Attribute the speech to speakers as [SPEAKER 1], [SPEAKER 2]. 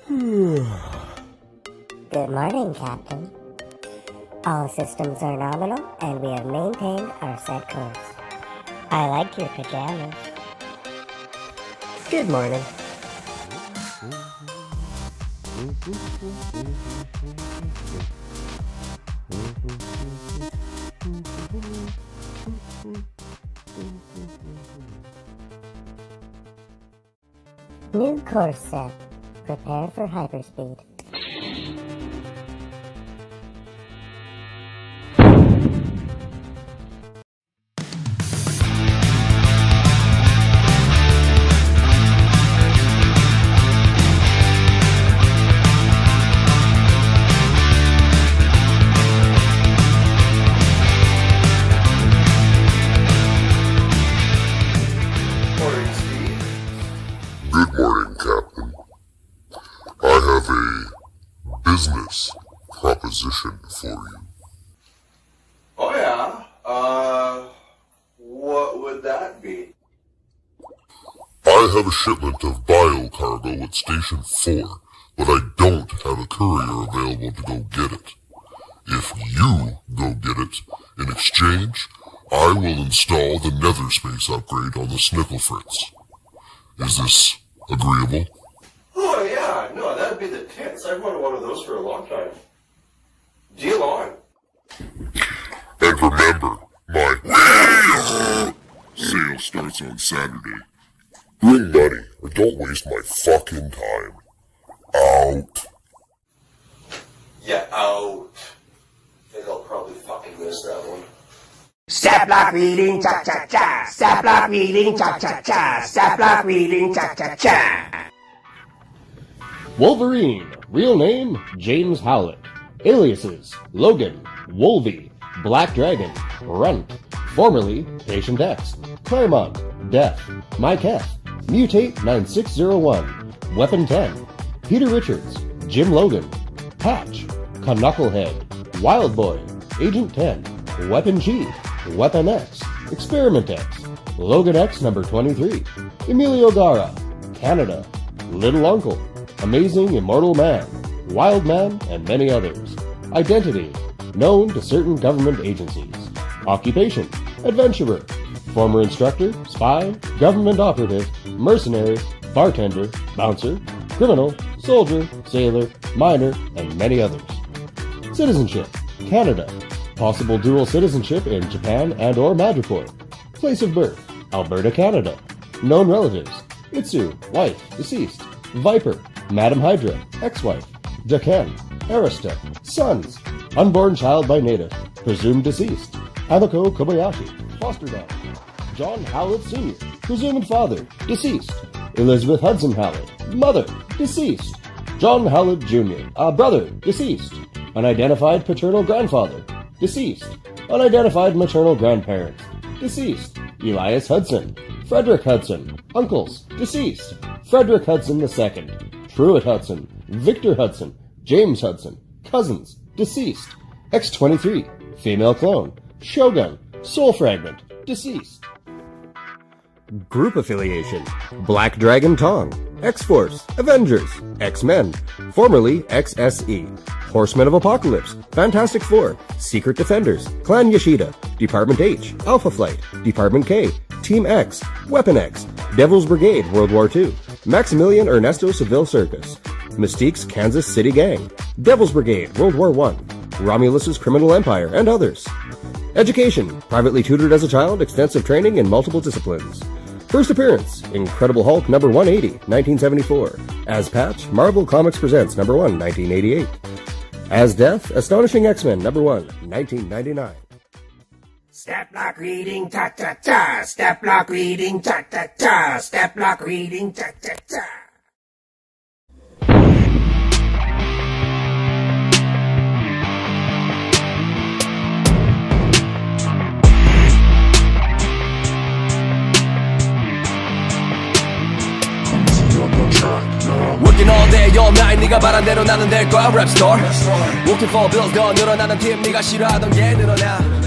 [SPEAKER 1] Good morning, Captain. All systems are nominal, and we have maintained our set course. I like your pajamas. Good morning. New course set. Prepare for hyperspeed.
[SPEAKER 2] Good morning, Captain. I have a business proposition for you.
[SPEAKER 3] Oh yeah? What would that be?
[SPEAKER 2] I have a shipment of bio cargo at Station 4, but I don't have a courier available to go get it. If you go get it, in exchange, I will install the nether space upgrade on the Snicklefritz. Is this agreeable?
[SPEAKER 3] Oh yeah, no, that'd be the tits. I've wanted one of those for a long time. Deal on.
[SPEAKER 2] And remember, my sale starts on Saturday. Bring money, or don't waste my fucking time. Out.
[SPEAKER 3] Yeah, out. I think I'll probably fucking miss that one.
[SPEAKER 4] Step block reading, cha cha cha. Step block reading, cha cha cha. Step block reading, cha cha cha.
[SPEAKER 5] Wolverine, real name James Howlett. Aliases Logan, Wolvie, Black Dragon, Runt, formerly Patient X, Claremont, Death, Mike F, Mutate 9601, Weapon 10, Peter Richards, Jim Logan, Patch, Knucklehead, Wild Boy, Agent 10, Weapon Chief, Weapon X, Experiment X, Logan X number 23, Emilio Gara, Canada, Little Uncle, Amazing Immortal Man, Wild Man, and many others. Identity, known to certain government agencies. Occupation, adventurer. Former instructor, spy, government operative, mercenary, bartender, bouncer, criminal, soldier, sailor, miner, and many others. Citizenship, Canada. Possible dual citizenship in Japan and or Madripoor. Place of birth, Alberta, Canada. Known relatives, Itsu, wife, deceased. Viper, Madam Hydra, ex-wife. Daken, Arista, sons. Unborn child by native, presumed deceased. Abako Kobayashi, foster dog. John Howlett Sr., presumed father, deceased. Elizabeth Hudson Howlett, mother, deceased. John Howlett Jr., brother, deceased. Unidentified paternal grandfather, deceased. Unidentified maternal grandparents, deceased. Elias Hudson, Frederick Hudson, uncles, deceased. Frederick Hudson II, Pruitt Hudson, Victor Hudson, James Hudson, cousins, deceased. X-23, female clone, Shogun, Soul Fragment, deceased. Group affiliation, Black Dragon Tong, X-Force, Avengers, X-Men, formerly XSE, Horsemen of Apocalypse, Fantastic Four, Secret Defenders, Clan Yoshida, Department H, Alpha Flight, Department K, Team X, Weapon X, Devil's Brigade World War II, Maximilian Ernesto Seville Circus, Mystique's Kansas City Gang, Devil's Brigade World War I, Romulus's Criminal Empire, and others. Education, privately tutored as a child, extensive training in multiple disciplines. First appearance, Incredible Hulk number 180, 1974. As Patch, Marvel Comics Presents number 1, 1988. As Death, Astonishing X-Men number 1, 1999.
[SPEAKER 4] Step block reading, cha cha cha. Step block reading, cha cha cha. Step block reading, cha cha cha.
[SPEAKER 6] Working all day, all night 네가 바란 대로 나는 될 거야 랩스토어 Working for bills 더 늘어나는 팀 네가 싫어하던 게 늘어나